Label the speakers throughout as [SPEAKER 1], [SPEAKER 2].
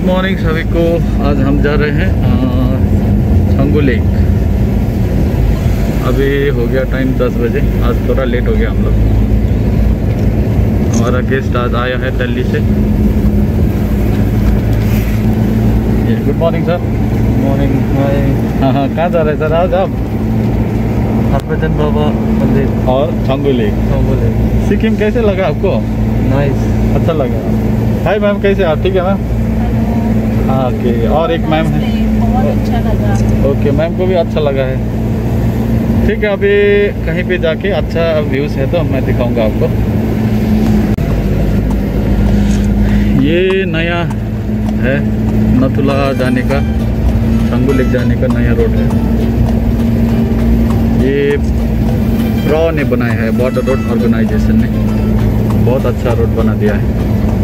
[SPEAKER 1] Morning सभी को। आज हम जा रहे हैं छांगू लेक। अभी हो गया टाइम 10 बजे। आज थोड़ा लेट हो गया हम लोग। हमारा गेस्ट आज आया है दिल्ली से। Good morning sir.
[SPEAKER 2] मॉर्निंग।
[SPEAKER 1] हाँ, कहाँ जा रहे हैं सर आज आप?
[SPEAKER 2] हरभजन बाबा मंदिर
[SPEAKER 1] और छांगू लेक। सिक्किम कैसे लगा आपको?
[SPEAKER 2] नाइस,
[SPEAKER 1] अच्छा लगा। हाय मैम, कैसे आप? ठीक है मैम। हाँ ओके। और एक मैम है।
[SPEAKER 3] बहुत अच्छा लगा।
[SPEAKER 1] ओके, मैम को भी अच्छा लगा है। ठीक है, अभी कहीं पे जाके अच्छा व्यूज है तो मैं दिखाऊंगा आपको। ये नया है नथुला जाने का, छांगू लेक जाने का नया रोड है। ये प्रो ने बनाया है, बॉर्डर रोड ऑर्गेनाइजेशन ने। बहुत अच्छा रोड बना दिया है।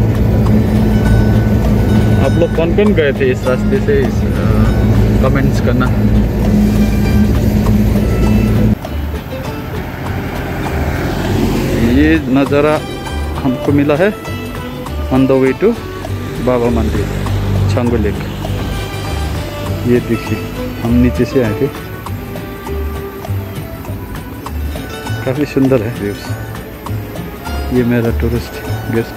[SPEAKER 1] आप लोग कौन कौन गए थे इस रास्ते से? कमेंट्स करना। ये नज़ारा हमको मिला है on the way to Baba Mandir Changu lake. ये देखिए, हम नीचे से आए थे। काफ़ी सुंदर है व्यूज। ये मेरा टूरिस्ट गेस्ट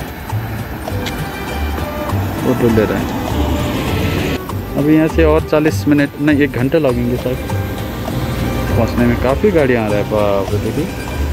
[SPEAKER 1] फोटो ले रहा है। अभी यहाँ से और 40 मिनट नहीं 1 घंटा लगेंगे सर पहुँचने में। काफ़ी गाड़ियाँ आ रहा है। बाप रे, देखिए।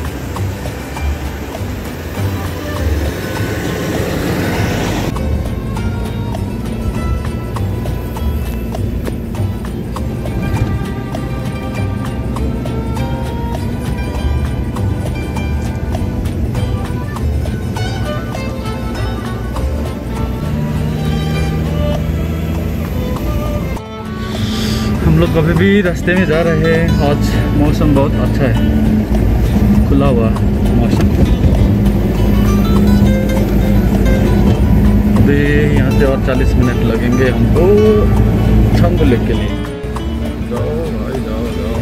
[SPEAKER 1] हम लोग कभी भी रास्ते में जा रहे हैं। आज मौसम बहुत अच्छा है, खुला हुआ मौसम। अभी यहाँ से और 40 मिनट लगेंगे हमको छांगू लेक के लिए। जाओ भाई जाओ जाओ।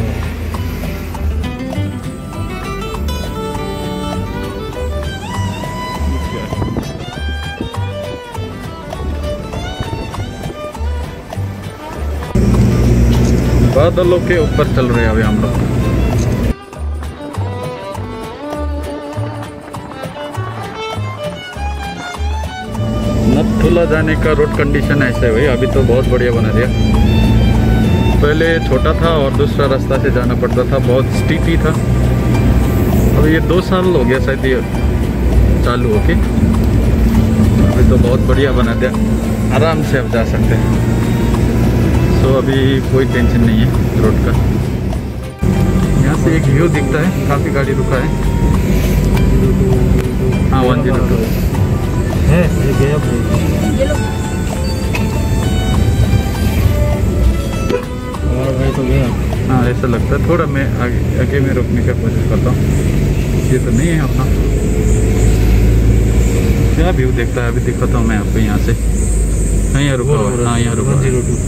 [SPEAKER 1] बादलों के ऊपर चल रहे हैं अभी हम लोग। नथुला जाने का रोड कंडीशन ऐसा है भाई। अभी तो बहुत बढ़िया बना दिया। पहले छोटा था और दूसरा रास्ता से जाना पड़ता था, बहुत स्टीपी था। अब ये 2 साल हो गया शायद ये चालू होके। अभी तो बहुत बढ़िया बना दिया, आराम से अब जा सकते हैं। तो अभी कोई टेंशन नहीं है रोड का। यहाँ से एक व्यू दिखता है, काफ़ी गाड़ी रुका है। हाँ 102
[SPEAKER 2] है। ये गया और भाई तो गया।
[SPEAKER 1] हाँ ऐसा लगता है। थोड़ा मैं आगे में रुकने का कोशिश करता हूँ। ये तो नहीं है अपना। क्या व्यू देखता है अभी दिखाता हूँ मैं आपको। यहाँ से यहाँ रुका हुआ। हाँ यहाँ रुका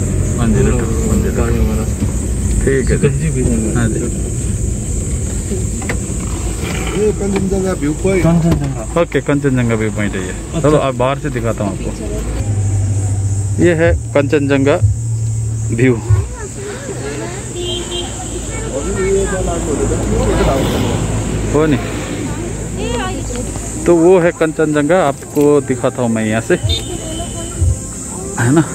[SPEAKER 1] 102। ठीक है। हाँ जी।
[SPEAKER 2] Kanchenjunga view point.
[SPEAKER 1] Okay, Kanchenjunga view point है ये। चलो अब बाहर से दिखाता हूँ आपको। ये है कंचनजंगा व्यू। हो नहीं तो वो है कंचनजंगा। आपको दिखाता हूँ मैं यहाँ से, है ना।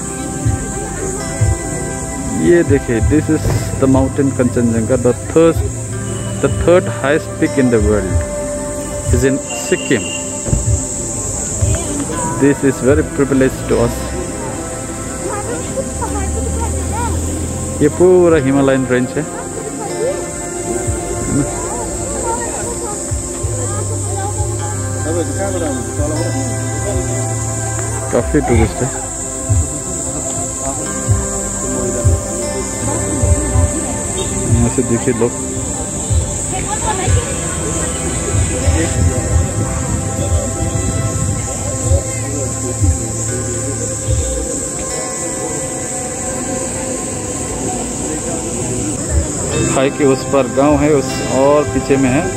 [SPEAKER 1] ये देखिए, this is the mountain Kanchenjunga. The third highest peak in the world is in Sikkim. This is very privilege to us. ये पूरा हिमालयन रेंज है। काफी टूरिस्ट है। यहाँ से देखिए लोग। खाई के उस पर गांव है, उस और पीछे में है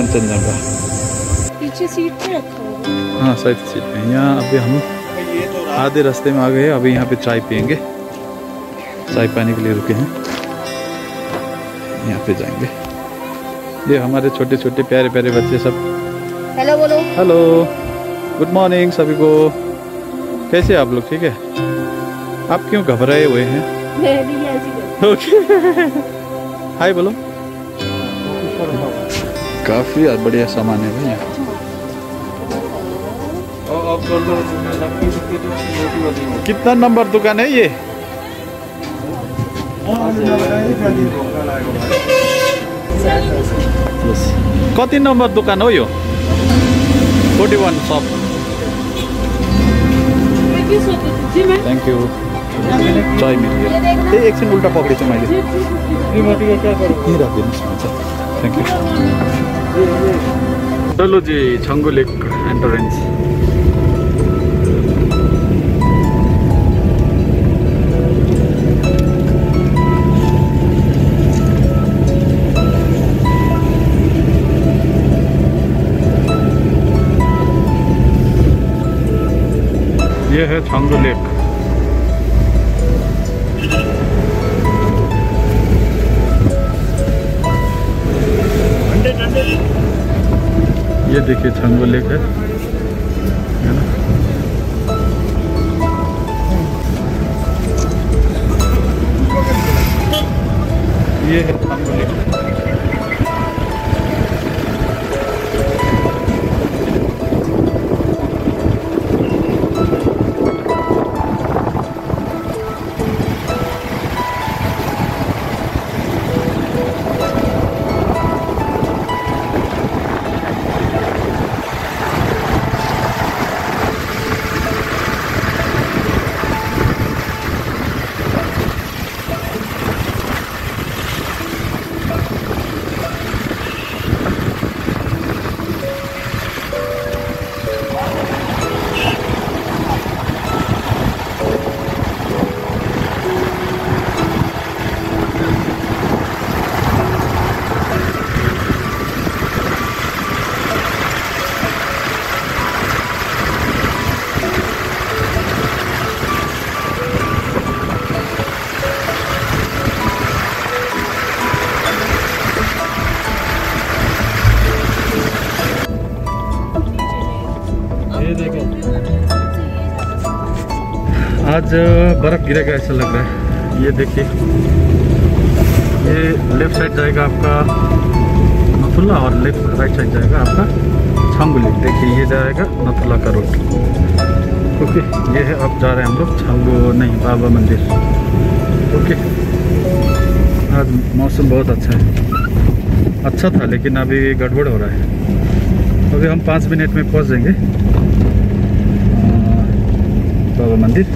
[SPEAKER 1] कंचनजंगा।
[SPEAKER 3] पीछे सीट पे रखा होगा।
[SPEAKER 1] हाँ साइड सीट पे। यहाँ अभी हम आधे रास्ते में आ गए। अभी यहाँ पे चाय पियेंगे, चाय पाने के लिए रुके हैं। यहाँ पे जाएंगे। ये हमारे छोटे छोटे प्यारे प्यारे बच्चे सब।
[SPEAKER 3] हेलो बोलो।
[SPEAKER 1] हेलो, गुड मॉर्निंग सभी को। कैसे आप लोग? ठीक है। आप क्यों घबराए हुए हैं? ओके, हाय बोलो। काफी बढ़िया सामान है भैया। कितना नंबर दुकान है ये? कति नंबर दुकान हो यो? 41 शॉप। Thank you. चाय मिल गया। एक छिन उल्टा पकड़े मैं थैंक यू। चलो जी, छंगू लेक एंट्रेंस। ये है छंगू लेक। ये देखिए छंगू लेक है ना? ये है छंगू लेक। आज बर्फ गिरेगा ऐसा लग रहा है। ये देखिए, ये लेफ्ट साइड जाएगा आपका नथुला और राइट साइड जाएगा आपका छंगू लेक। देखिए ये जाएगा नथुला का रोड। ओके, ये है अब जा रहे हैं हम लोग छंगू नहीं बाबा मंदिर। ओके, आज मौसम बहुत अच्छा था लेकिन अभी गड़बड़ हो रहा है। अभी हम 5 मिनट में पहुंच जाएंगे बाबा मंदिर।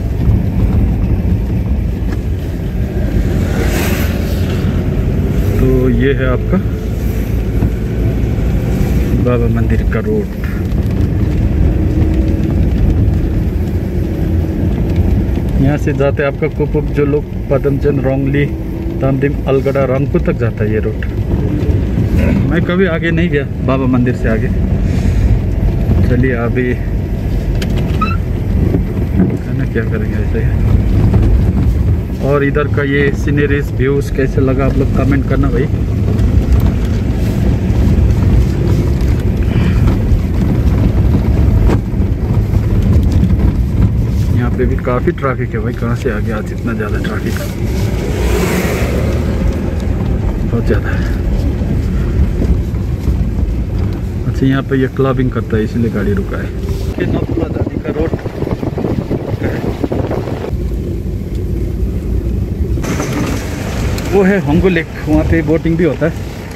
[SPEAKER 1] तो ये है आपका बाबा मंदिर का रोड। यहाँ से जाते आपका कुपुप जो लोग पदमचंद, रोंगली, तामदिम, अलगड़ा, रंगपुर तक जाता है ये रोड। मैं कभी आगे नहीं गया बाबा मंदिर से आगे। चलिए अभी खाना क्या करेंगे ऐसे ही। और इधर का ये सीनरीज व्यूज कैसे लगा आप लोग कमेंट करना भाई। यहाँ पे भी काफी ट्रैफिक है भाई। कहाँ से आ गया आज इतना ज्यादा ट्रैफिक? बहुत ज्यादा है। अच्छा, यहाँ पे ये क्लबिंग करता है इसलिए गाड़ी रुका है। नथुला दादी का रोड वो है होंगो लेक। वहाँ पे बोटिंग भी होता है।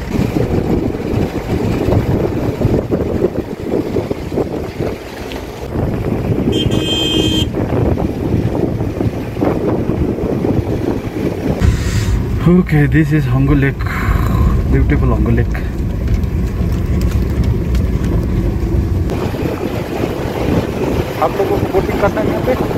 [SPEAKER 1] ओके, दिस इज होंगो लेक, ब्यूटीफुल होंगो लेक। आप लोगों को बोटिंग करना है यहाँ पे?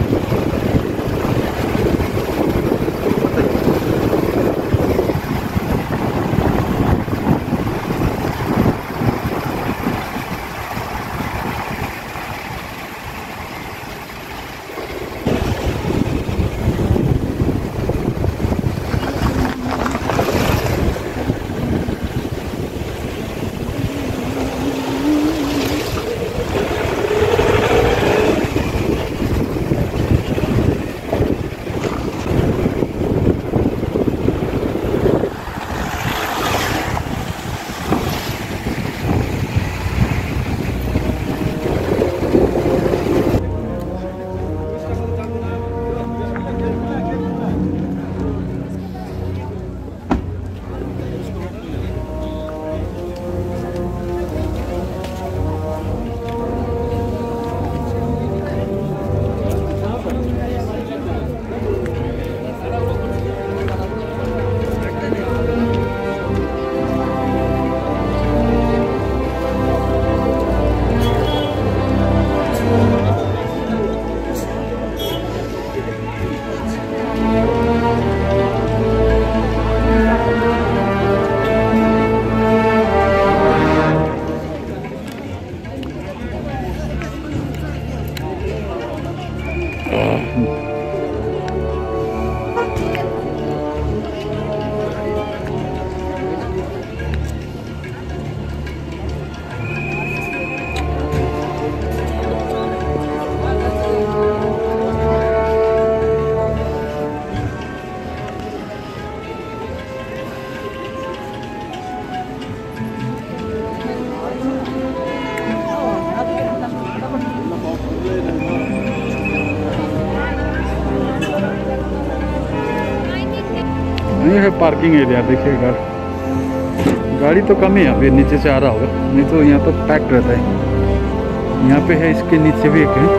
[SPEAKER 1] पार्किंग एरिया देखिएगा, गाड़ी तो कम ही है, अभी नीचे से आ रहा होगा, नहीं तो यहाँ तो पैक्ड रहता है। यहाँ पे है, इसके नीचे भी एक है।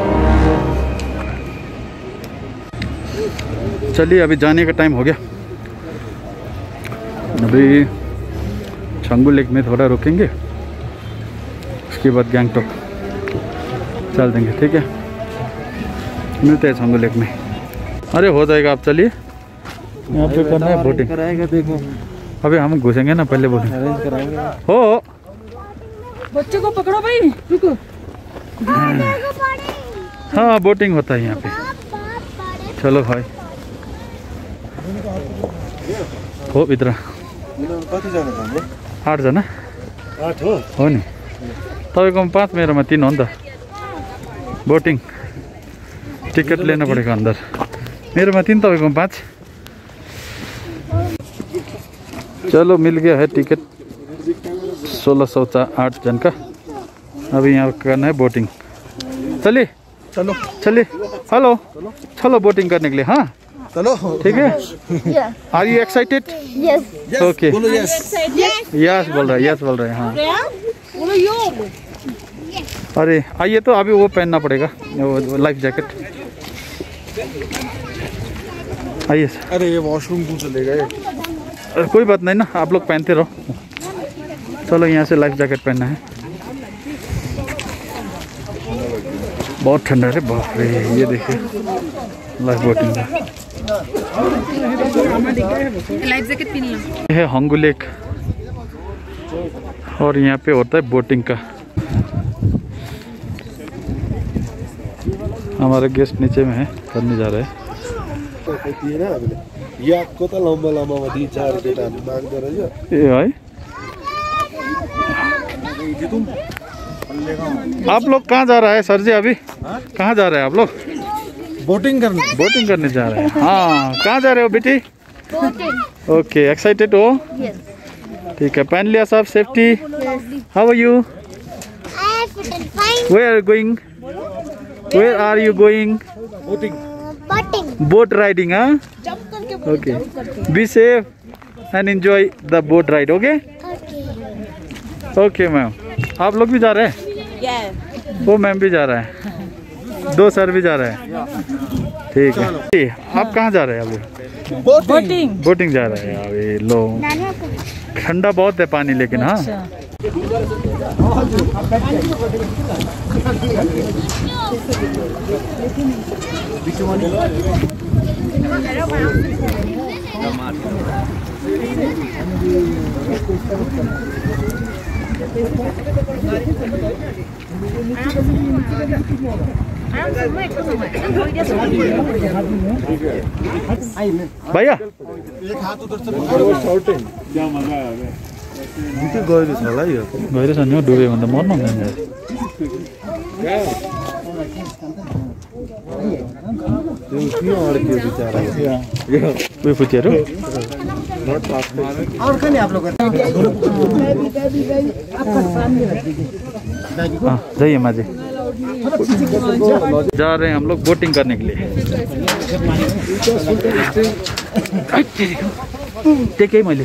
[SPEAKER 1] चलिए अभी जाने का टाइम हो गया, अभी छंगू लेक में थोड़ा रुकेंगे, उसके बाद गैंगटॉक चल देंगे। ठीक है, मिलते हैं छंगू लेक में। अरे हो जाएगा, आप चलिए। यहाँ पे करना है बोटिंग,
[SPEAKER 2] कराएगा देखो,
[SPEAKER 1] अभी हम घुसेंगे ना, पहले बोटिंग
[SPEAKER 2] अरेंज कराएंगे।
[SPEAKER 1] हो।
[SPEAKER 3] बच्चों को पकड़ो भाई, रुको।
[SPEAKER 1] हाँ बोटिंग होता है यहाँ पे। चलो भाई, हो भित्र
[SPEAKER 2] कति जना छ हाम्रो?
[SPEAKER 1] 8 जना
[SPEAKER 2] 8 हो
[SPEAKER 1] नि, तपाईँकोमा 5, मेरोमा 3 हो नि त। बोटिङ टिकट लेना पड़ेगा अंदर, मेरोमा 3, तपाईँकोमा 5। चलो मिल गया है टिकट 1600 8 जन का। अभी यहाँ करना है बोटिंग। चलिए
[SPEAKER 2] चलो
[SPEAKER 1] चलिए, हेलो चलो बोटिंग करने के लिए। हाँ
[SPEAKER 2] चलो,
[SPEAKER 1] ठीक है।
[SPEAKER 3] Yes.
[SPEAKER 1] Are you excited?
[SPEAKER 3] Yes.
[SPEAKER 1] Okay,
[SPEAKER 2] बोलो यस।
[SPEAKER 1] यस बोल रहा है, यस बोल रहे हैं। हाँ
[SPEAKER 3] बोलो यो।
[SPEAKER 1] अरे आइए, तो अभी वो पहनना पड़ेगा, वो लाइफ जैकेट। आइए सर।
[SPEAKER 2] अरे ये वॉशरूम क्यों चलेगा ये?
[SPEAKER 1] कोई बात नहीं ना, आप लोग पहनते रहो। चलो यहाँ से लाइफ जैकेट पहनना है। बहुत ठंडा है, बाप रे। ये देखिए लाइफ बोटिंग का
[SPEAKER 3] लाइफ जैकेट पहन लो।
[SPEAKER 1] ये है हंगू लेक, और यहाँ पे होता है बोटिंग का। हमारे गेस्ट नीचे में है, करने जा रहे हैं।
[SPEAKER 2] याकको त लम्बा लम्बामा 2-4 केटाहरु माग्दो रहेछ।
[SPEAKER 1] ए है, आप लोग कहाँ जा रहा है सर जी? अभी कहाँ जा रहे हैं आप लोग?
[SPEAKER 2] बोटिंग करने।
[SPEAKER 1] बोटिंग करने जा रहे हैं। हाँ, कहाँ जा रहे हो बेटी? ओके, एक्साइटेड हो? ठीक है, पहन लिया सब, safety. How are you? Where are you going? Where are you going?
[SPEAKER 2] Boating.
[SPEAKER 1] Boat riding. हाँ, okay, be safe and enjoy the boat ride. Okay okay ma'am, आप लोग भी जा रहे हैं? वो मैम भी जा रहा है, 2 सर भी जा रहे हैं। ठीक है, आप कहाँ जा रहे हैं अभी?
[SPEAKER 3] बोटिंग।
[SPEAKER 1] बोटिंग जा रहे हैं अभी। लो, ठंडा बहुत है पानी, लेकिन हाँ भैया
[SPEAKER 2] गहिरो छ होला यो।
[SPEAKER 1] गहिरो छ नि हौ, डुब्यो भने त मर्नु हुँदैन।
[SPEAKER 2] त्यो किन अड्कियो बिचारा?
[SPEAKER 1] कोही फुचेहरू जाइए माजे। जा रहे हैं हम लोग बोटिंग करने के लिए। टेकै मैले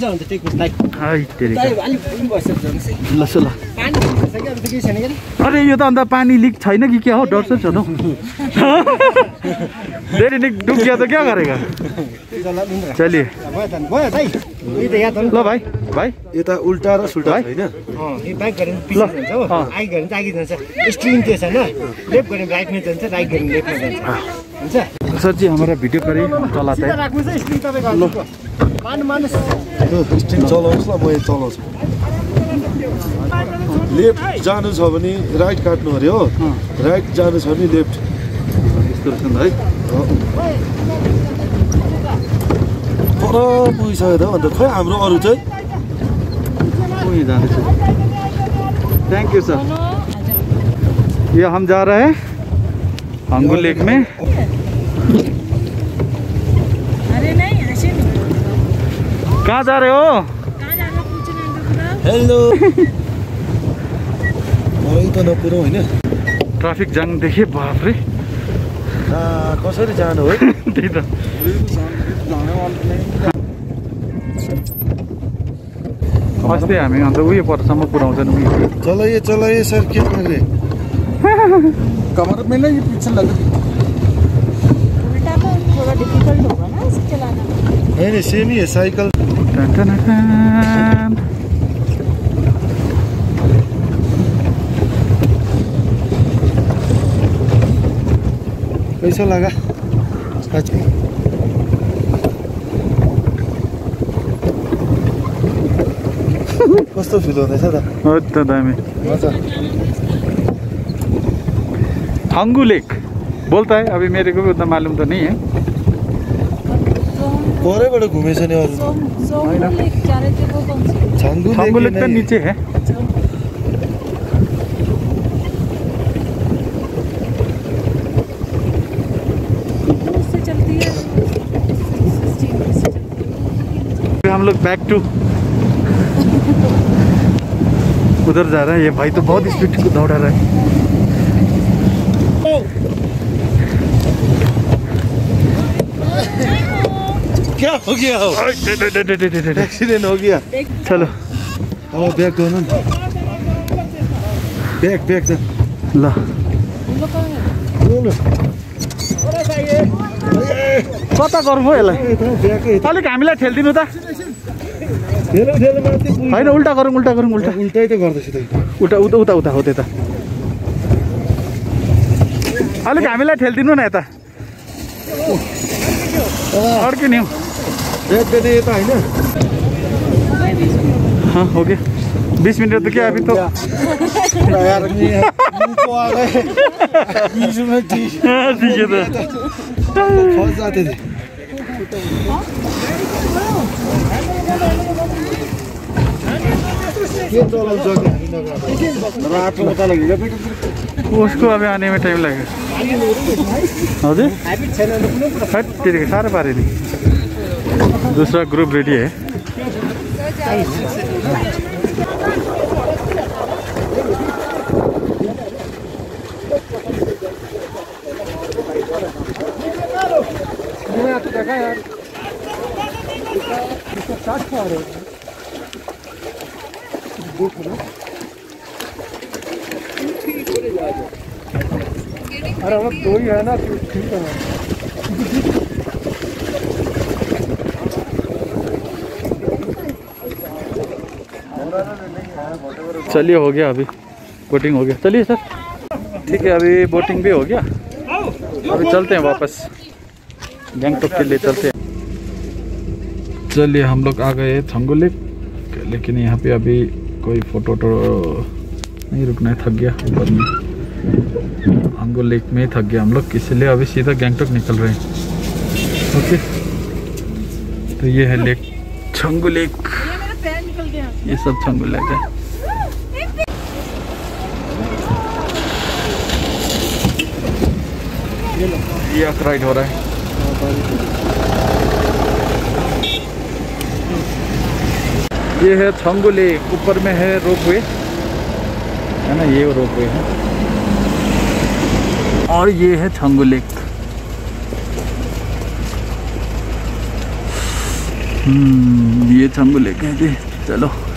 [SPEAKER 1] लसो ल। अरे यो त अन्त पानी लिक छैन कि क्या हो? डर छ न धेरै नै डुब गया तो क्या करेगा? चलिए ल भाइ भाइ,
[SPEAKER 2] यता उल्टा र सुल्टा
[SPEAKER 1] भाइ।
[SPEAKER 2] हैन?
[SPEAKER 4] यो बाइक गऱ्यो भने पछि जान्छ हो, आइक गऱ्यो भने चाहिँ आगि जान्छ, स्ट्रिङ त्यो छैन, लेफ्ट गऱ्यो भने राइटमा जान्छ, राइट गऱ्यो भने लेफ्टमा जान्छ, हुन्छ?
[SPEAKER 1] सर जी हमारा वीडियो करिए, चलाते हैं।
[SPEAKER 4] राख्नु चाहिँ स्ट्रिङ तपाईँको मान्नुहोस्।
[SPEAKER 2] त्यो स्ट्रिङ चलाउनुहोस् ल, म यो चलाउँछु। लेफ्ट जानु छ भने राइट काट्नु अरे हो, राइट जानु छ भने लेफ्ट।
[SPEAKER 1] यस्तो रहेछ नि है।
[SPEAKER 2] पर पुगिसक्यो त अन्त। खोइ हाम्रो अरू चाहिँ
[SPEAKER 1] वहीं जाने से। Thank you sir. ये हम जा रहे हैं हंगू लेक में।
[SPEAKER 3] अरे नहीं, ऐसे नहीं।
[SPEAKER 1] कहाँ जा रहे हो?
[SPEAKER 2] हेलो। मलाई त नपुऱ्याउ होइन।
[SPEAKER 1] ट्राफिक जाम देखे, बाप रे।
[SPEAKER 2] कसरी जानु हो?
[SPEAKER 1] त्यही त। अस्ति हामी अन्त उयो परसम्म पुऱ्याउँछन् उयो
[SPEAKER 2] चलाइए सर, क्या कर रहे?
[SPEAKER 5] कमर में ना ये पीछे लग रही
[SPEAKER 3] उल्टा तो थोड़ा डिफिकल्ट होगा ना इसे चलाना।
[SPEAKER 2] नहीं सेम ही है साइकिल।
[SPEAKER 1] Ton ton ton.
[SPEAKER 2] कैसा लगा? कस्तो फिल हुँदैछ त?
[SPEAKER 1] हो त दामी।
[SPEAKER 2] मजा।
[SPEAKER 1] छंगू लेक बोलता है, अभी मेरे को भी उतना मालूम तो नहीं है।
[SPEAKER 2] परैबाट घुमेछ नि अरु।
[SPEAKER 3] सोमू लेक क्या रहते वो कौन सी?
[SPEAKER 1] छंगू लेक तो नीचे है।
[SPEAKER 3] उससे चलती है।
[SPEAKER 1] हम लोग बैक टू उधर जा रहा है। ये भाई तो बहुत स्पीड को दौड़ा रहा है।
[SPEAKER 2] क्या हो गया? एक्सीडेंट हो गया।
[SPEAKER 1] चलो
[SPEAKER 2] अब बैक गर्नु नि। बैक त
[SPEAKER 1] ल कता गरौँ हो यसलाई? अलिक हामीलाई ठेल्दिनु त। होइन उल्टा गरौँ उल्टा
[SPEAKER 2] उल्टै त गर्दैछु त।
[SPEAKER 1] उता उता उता उता हो त्यता। अलिक हामीलाई ठेल्दिनु न यता। अड्किने हो।
[SPEAKER 2] बैक देने ये तो है ना।
[SPEAKER 1] हाँ हो गया 20 मिनट तो क्या अभी तो
[SPEAKER 2] यार को आ गए 20 मिनट ठीक
[SPEAKER 1] है तो
[SPEAKER 2] फंस जाते थे।
[SPEAKER 1] उसको अभी आने में टाइम लगेगा। हजुर तेरे सारे पारे नहीं। दूसरा ग्रुप रेडी है।
[SPEAKER 2] अरे हम दो ही है ना, ठीक है ना।
[SPEAKER 1] चलिए हो गया, अभी बोटिंग हो गया। चलिए सर ठीक है, अभी बोटिंग भी हो गया। अभी चलते हैं वापस गैंगटॉक के लिए चलते हैं। चलिए हम लोग आ गए छंगू लेक, लेकिन यहाँ पे अभी कोई फोटो नहीं रुकना है, थक गया ऊपर में। छंगू लेक में ही थक गया हम लोग, इसलिए अभी सीधा गैंगटॉक निकल रहे हैं। ओके तो ये है लेक छंगू लेक, ये सब छंगू लेक है। ये राइड हो रहा है। ये है छंगू लेक, ऊपर में है रोपवे है ना, ये रोपवे है। और ये है छंगू लेक। ये छंगू लेक है जी। चलो